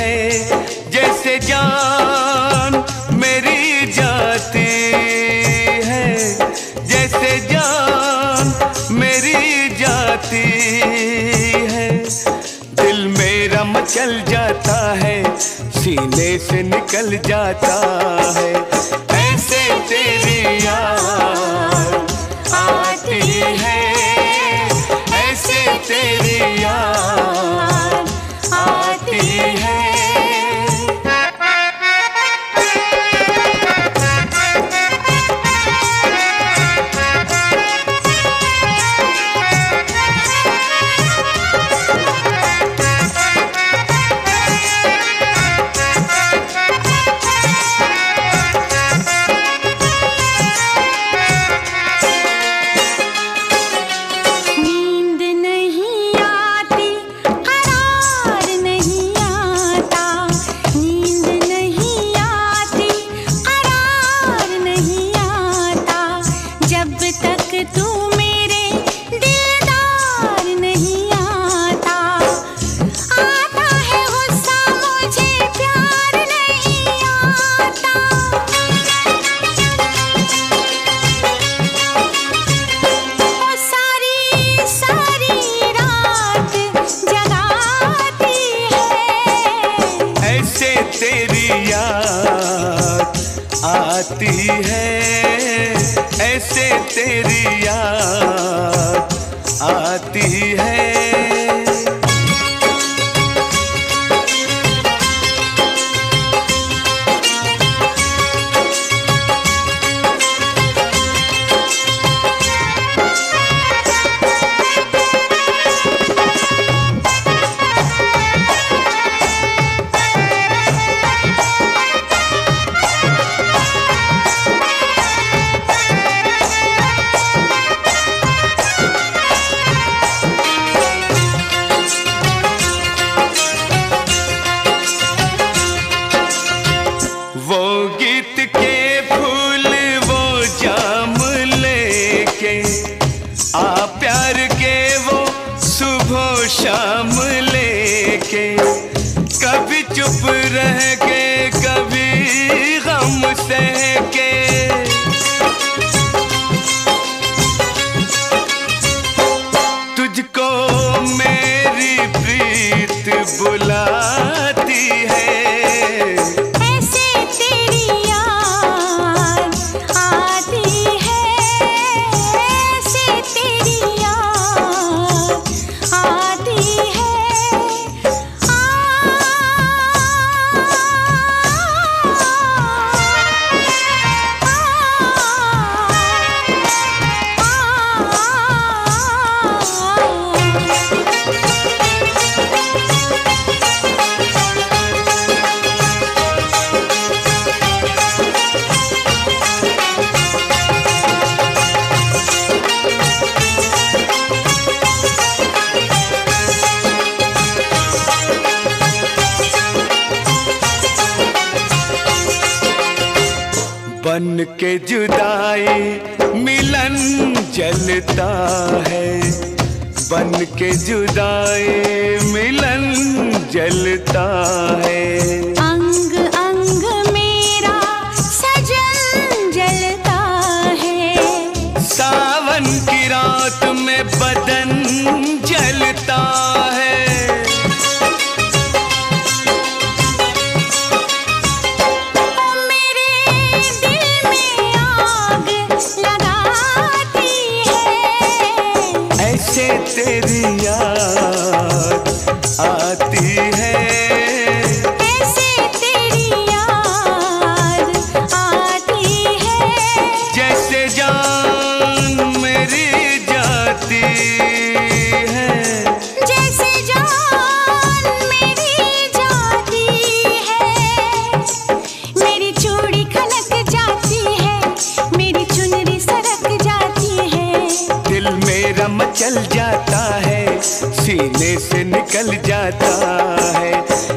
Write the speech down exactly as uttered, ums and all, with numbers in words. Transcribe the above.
है, जैसे जान मेरी जाती है, जैसे जान मेरी जाती है। दिल मेरा मचल जाता है, सीने से निकल जाता है। ऐसे तेरी याद आती है, ऐसे तेरी याद आती है। आती है, ऐसे तेरी याद आती है। वो गीत के फूल वो जाम लेके आ, प्यार के वो सुबह शाम लेके, कभी चुप रह के कभी गम सह के, तुझको मेरी प्रीत बुलाती है। बन के जुदाई मिलन जलता है, बन के जुदाई मिलन जलता है। अंग अंग मेरा सजन जलता है, सावन की रात में बदन जलता है। ऐसे तेरी याद आती है, ऐसे तेरी याद आती है। जैसे जान मेरी जाती है, जैसे जान मेरी जाती है। मेरी चूड़ी खनक जाती है, मेरी चुनरी सरक जाती है। दिल मेरा मचल जाता है, सीने से निकल जाता है।